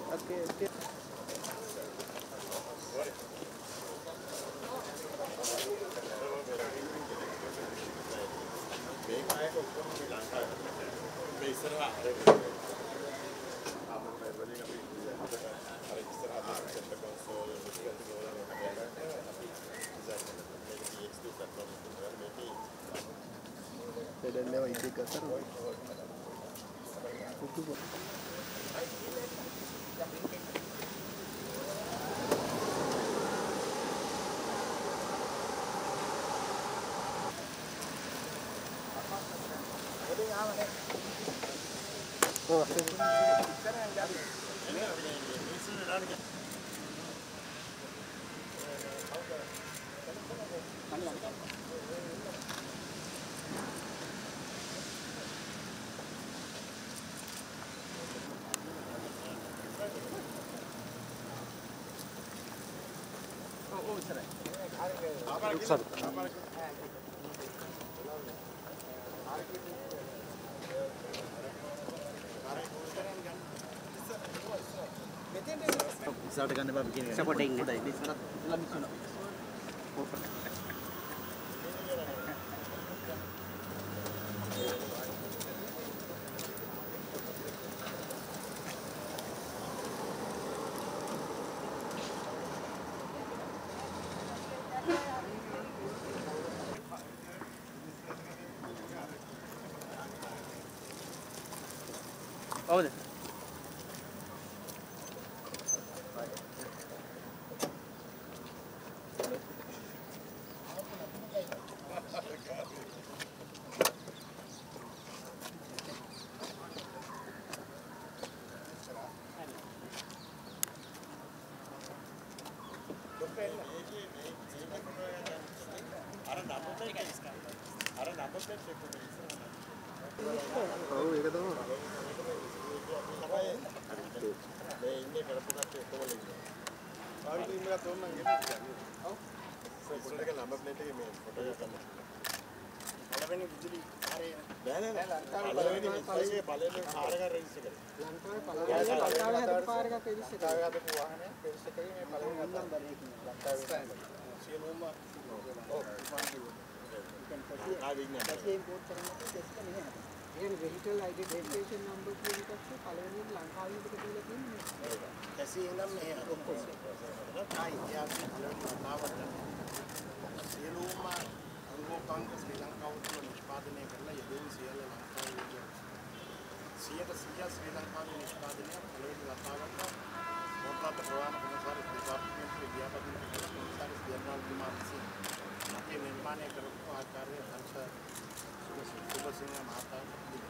Okay, okay. Pedal level itu kasar. Itu. Oh, ඉස්සරහට ගන්න බෑ කියන එක. සපෝට් එකක් නේ. ඉස්සරහට ඉස්සලා මිස් වෙනවා. හවුද? Oh, ඒක තමයි. මේ ඉන්නේ කරපු කට්ටිය කොහොමද ඉන්නේ? ආවිත් ඉන්න ගත්තා නම් ගෙන්නේ. ඔව්. සෙන්සර් එක නම්බර් ප්ලේට් එකේ මේ ෆොටෝ එක ගන්න. පළවෙනි විදුලි කාර්යය නෑ පළවෙනි විදුලියේ පළවෙනි කාර් එක රෙජිස්ටර් කරේ. ලංකාවේ හද පාර එකක් රෙජිස්ටර් කරා. ලංකාවේ හදපු වාහනයක් රෙජිස්ටර් කරේ මේ පළවෙනි නම්බර් එකකින්. ලංකාවේ සියලුම ඔව් ආ විඥාන. ඒ ඉම්පෝට් කරනකොට ටෙස්ට් එක නෙමෙයි. ඒ වෙහිකල් ඩෙස්ටිනේෂන් නම්බර් කියන එකත් පළවෙනි ලංකාවේ ඉඳලා දීලා තියෙන්නේ. කැසි එනම් මෙහෙ ඔක්කොම. ආයි යාසි පළවෙනි නාමයට සියලුම අංගෝපාංග ශ්‍රී ලංකාව තුළ නිෂ්පාදනය කරලා යෙදුම් සියල්ල ලංකාවේ 100% ශ්‍රී ලංකාවේ නිෂ්පාදනය පළවෙනි වතාවට මොකක්ද ප්‍රවාහන කොමසාරිස් ඩිපාර්ට්මන්ට් එකේ ව්‍යාපෘති කරලා කොමසාරිස් ජනරල් කුමාරසිංහ අපේ නිර්මාණය කරපු ආකාරයේ සංස සුබසිංහ මහතා